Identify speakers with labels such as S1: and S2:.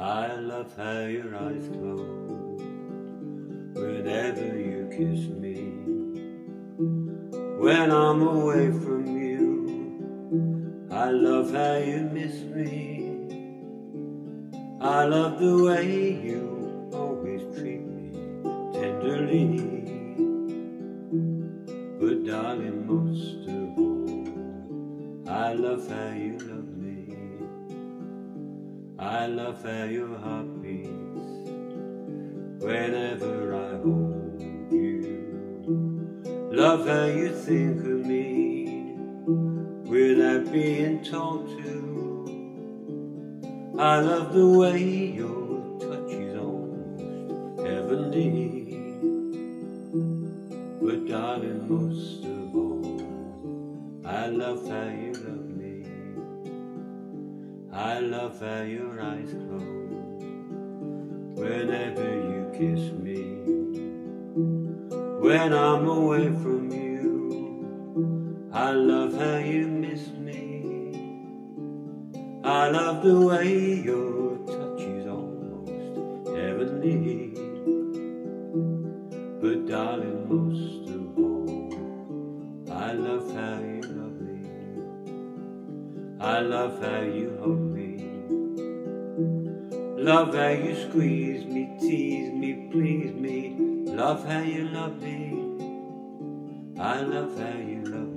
S1: I love how your eyes close whenever you kiss me. When I'm away from you, I love how you miss me. I love the way you always treat me tenderly. But darling, most of all, I love how you love me. I love how your heart beats whenever I hold you. Love how you think of me without being told to. I love the way your touch is almost heavenly. But darling, most of all, I love how you love me. I love how your eyes close whenever you kiss me. When I'm away from you, I love how you miss me. I love the way your touch is almost heavenly. But darling, most of all, I love how you love me. I love how you hold me. Love how you squeeze me, tease me, please me. Love how you love me. I love how you love me.